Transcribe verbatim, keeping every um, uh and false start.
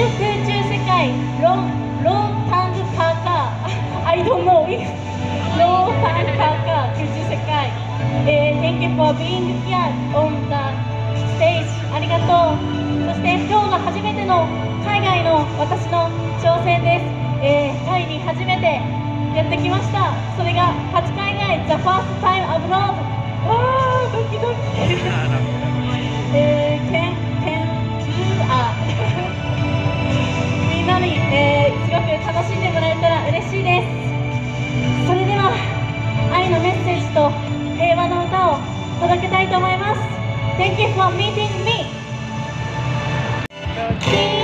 空中世界ロンロンタングカーカー I don't know ロンタングカーカー空中世界、えー、Thank you for being here on the stage ありがとう。そして今日が初めての海外の私の挑戦です、えー、タイに初めてやってきました。それが初海外 The first time abroad あードキドキえー、ケンケンあみんなに、えー、すごく楽しんでもらえたら嬉しいです。それでは愛のメッセージと平和の歌を届けたいと思います。 Thank you for meeting me.